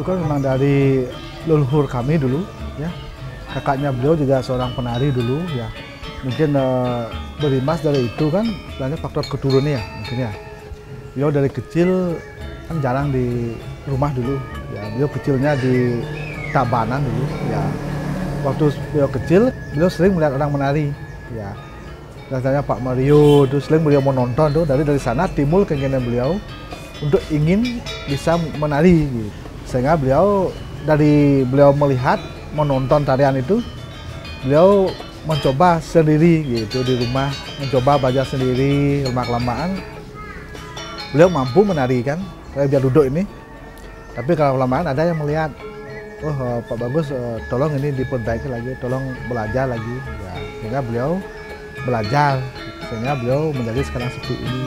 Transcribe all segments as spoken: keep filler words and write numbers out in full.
kan memang dari leluhur kami dulu, ya. Kakaknya beliau juga seorang penari dulu, ya. Mungkin uh, berimbas dari itu kan, sebenarnya faktor keturunannya ya, mungkin ya. Beliau dari kecil kan jarang di rumah dulu, ya. Beliau kecilnya di Tabanan dulu, ya. Waktu beliau kecil, beliau sering melihat orang menari, ya. Rasanya Pak Mario, terus sering beliau menonton tuh, dari dari sana timbul keinginan beliau untuk ingin bisa menari, gitu. Sehingga beliau dari beliau melihat menonton tarian itu, beliau mencoba sendiri gitu di rumah, mencoba belajar sendiri, lama-kelamaan beliau mampu menari kan, Kebyar Duduk ini. Tapi kalau kelamaan ada yang melihat, oh Pak Bagus, tolong ini diperbaiki lagi, tolong belajar lagi, ya. Sehingga beliau belajar, sehingga beliau menjadi sekarang seperti ini.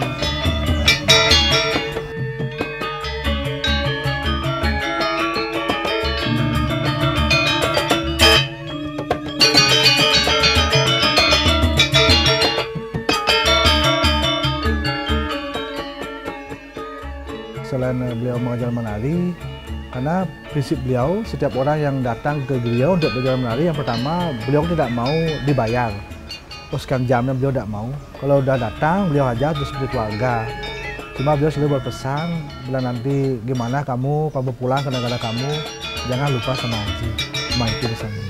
Selain beliau mengajar menari, karena prinsip beliau, setiap orang yang datang ke beliau untuk belajar menari, yang pertama beliau tidak mau dibayar. Terus kan jamnya beliau tidak mau. Kalau udah datang, beliau ajar terus seperti keluarga. Cuma beliau selalu berpesan, bila nanti gimana kamu, kamu pulang ke negara kamu, jangan lupa sama Haji, sama itu misalnya.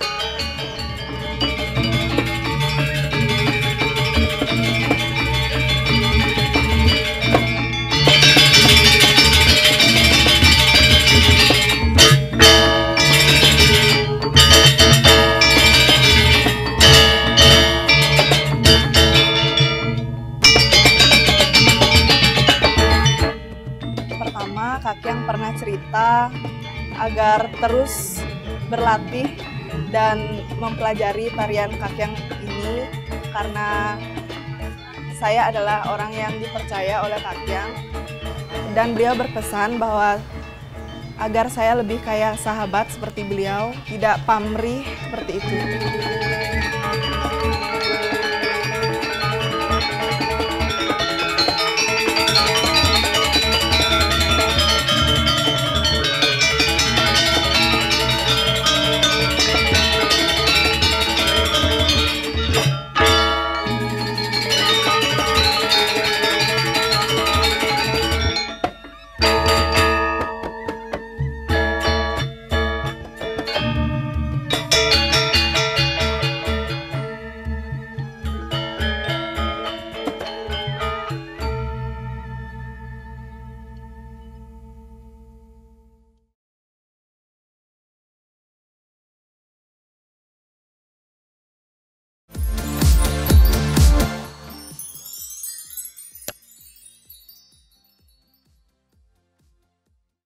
Kakyang pernah cerita agar terus berlatih dan mempelajari tarian Kakyang ini karena saya adalah orang yang dipercaya oleh Kakyang, dan beliau berpesan bahwa agar saya lebih kayak sahabat seperti beliau, tidak pamrih seperti itu.